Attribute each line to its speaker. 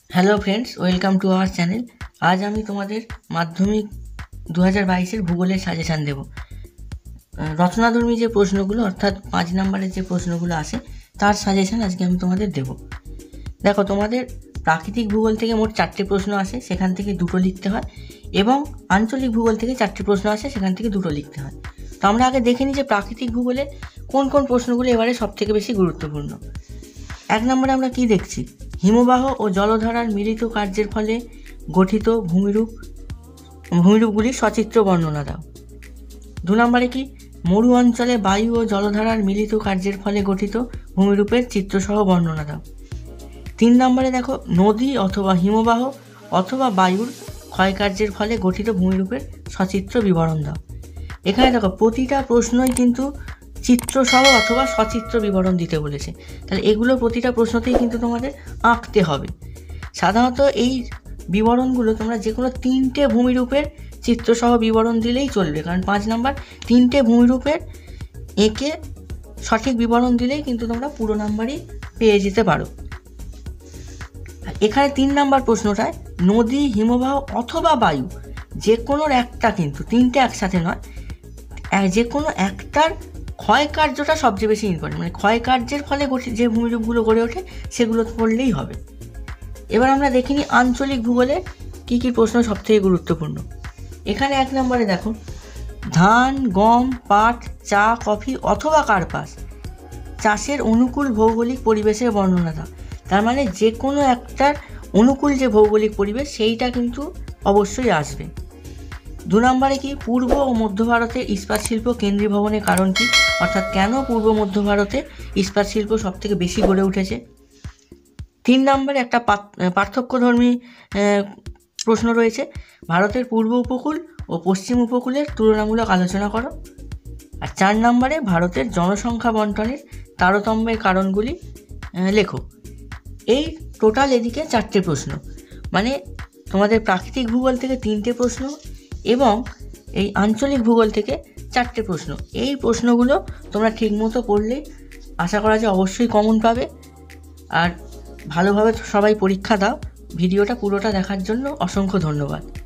Speaker 1: Hello friends, welcome to our channel. আজ আমি তোমাদের মাধ্যমিক 2022-এর ভূগোলের সাজেশান দেব। রচনাধর্মী যে প্রশ্নগুলো অর্থাৎ 5 নম্বরের যে প্রশ্নগুলো আসে তার সাজেশান আজকে আমি তোমাদের দেব। দেখো, তোমাদের প্রাকৃতিক ভূগোল থেকে মোট 4টে প্রশ্ন আসে, সেখান থেকে 2টো লিখতে হয়, এবং আঞ্চলিক ভূগোল থেকে 4টে প্রশ্ন আসে, সেখান থেকে 2টো লিখতে হয়। তো আমরা আগে দেখে নিই যে প্রাকৃতিক ভূগোলে কোন কোন প্রশ্নগুলো এবারে সবথেকে বেশি গুরুত্বপূর্ণ। 1 নম্বরে আমরা কি দেখছি? হিমবাহ ও জলধারার মিলিত কার্যের ফলে গঠিত ভূমিরূপগুলির সচিত্র বর্ণনা দাও। 2 নম্বরে কি? মরু অঞ্চলে বায়ু ও জলধারার মিলিত কার্যের ফলে গঠিত ভূমিরূপের চিত্রসহ বর্ণনা দাও। 3 নম্বরে দেখো, নদী অথবা হিমবাহ অথবা বায়ুর ক্ষয়কার্যের ফলে গঠিত ভূমিরূপের সচিত্র বিবরণ দাও। এখানে দেখো, প্রতিটা প্রশ্নই কিন্তু চিত্রসহ অথবা সচিত্র বিবরণ দিতে বলেছে। তাহলে এগুলো প্রতিটা প্রশ্নতেই কিন্তু তোমাদের আঁকতে হবে। সাধারণত এই বিবরণগুলো তোমরা যে কোনো 3টে ভূমিরূপের চিত্রসহ বিবরণ দিলেই চলবে, কারণ 5 নম্বর 3টে ভূমিরূপের এঁকে সঠিক বিবরণ দিলেই কিন্তু তোমরা পুরো নাম্বারই পেয়ে যেতে পারো। এখানে 3 নম্বর প্রশ্নটায় নদী, হিমবাহ অথবা বায়ু যে কোনো একটা, কিন্তু 3টে একসাথে নয়, যে কোনো একটার ক্ষয়কার্যটা সবচেয়ে বেশি ইম্পর্টেন্ট, মানে ক্ষয়কার্যের ফলে যে ভূমিরূপগুলো গড়ে ওঠে সেগুলো পড়লেই হবে। এবার আমরা দেখিনি আঞ্চলিক ভূগোলে কী কী প্রশ্ন সবথেকে গুরুত্বপূর্ণ। এখানে 1 নম্বরে দেখো, ধান, গম, পাট, চা, কফি অথবা কার্পাস চাষের অনুকূল ভৌগোলিক পরিবেশের বর্ণনা দাও। তার মানে যে কোনো একটার অনুকূল যে ভৌগোলিক পরিবেশ সেইটা কিন্তু অবশ্যই আসবে। 2 নম্বরে কি? পূর্ব ও মধ্য ভারতে ইস্পাত শিল্প কেন্দ্রীভবনের কারণ কি? অর্থাৎ কেন পূর্ব মধ্য ভারতে ইস্পাত শিল্প সবথেকে বেশি গড়ে উঠেছে। 3 নম্বরে একটা পার্থক্যধর্মী প্রশ্ন রয়েছে, ভারতের পূর্ব উপকূল ও পশ্চিম উপকূলের তুলনামূলক আলোচনা করো। আর 4 নম্বরে ভারতের জনসংখ্যা বণ্টনের তারতম্যের কারণগুলি লেখো। এই টোটাল এদিকে 4টে প্রশ্ন, মানে তোমাদের প্রাকৃতিক ভূগোল থেকে 3টে প্রশ্ন এবং এই আঞ্চলিক ভূগোল থেকে 4টে প্রশ্ন। এই প্রশ্নগুলো তোমরা ঠিকমতো পড়লেই আশা করা যায় অবশ্যই কমন পাবে। আর ভালোভাবে সবাই পরীক্ষা দাও। ভিডিওটা পুরোটা দেখার জন্য অসংখ্য ধন্যবাদ।